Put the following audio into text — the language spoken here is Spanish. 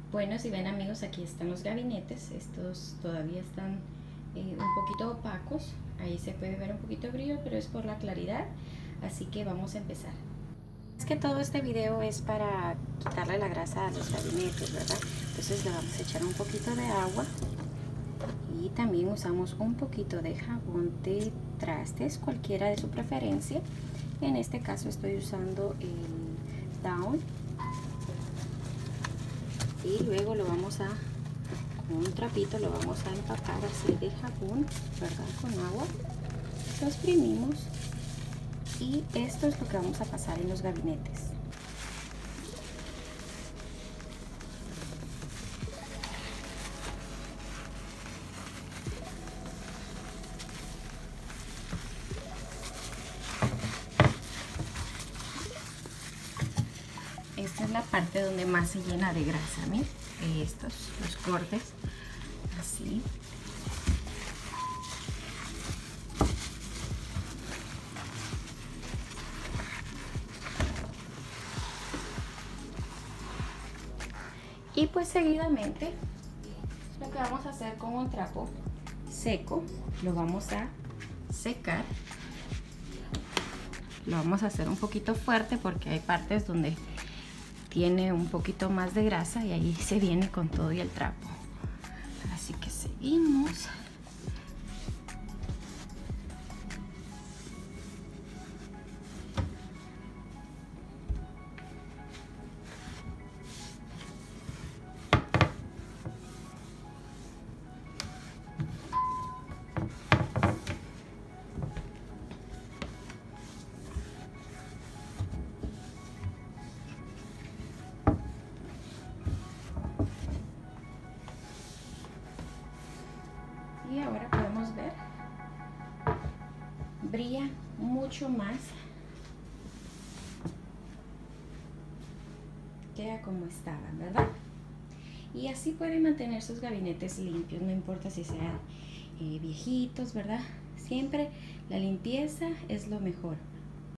Bueno, si ven amigos, aquí están los gabinetes. Estos todavía están un poquito opacos. Ahí se puede ver un poquito de brillo, pero es por la claridad. Así que vamos a empezar. Es que todo este video es para quitarle la grasa a los gabinetes, ¿verdad? Entonces le vamos a echar un poquito de agua. Y también usamos un poquito de jabón de trastes, cualquiera de su preferencia. En este caso estoy usando el Dawn. Y luego lo vamos a, con un trapito, lo vamos a empapar así de jabón, ¿verdad? Con agua. Lo exprimimos y esto es lo que vamos a pasar en los gabinetes. Esta es la parte donde más se llena de grasa, miren, estos, los cortes, así. Y pues seguidamente lo que vamos a hacer con un trapo seco, lo vamos a secar. Lo vamos a hacer un poquito fuerte porque hay partes donde tiene un poquito más de grasa y ahí se viene con todo y el trapo. Así que seguimos. Y ahora podemos ver, brilla mucho más, queda como estaban, ¿verdad? Y así pueden mantener sus gabinetes limpios, no importa si sean viejitos, ¿verdad? Siempre la limpieza es lo mejor.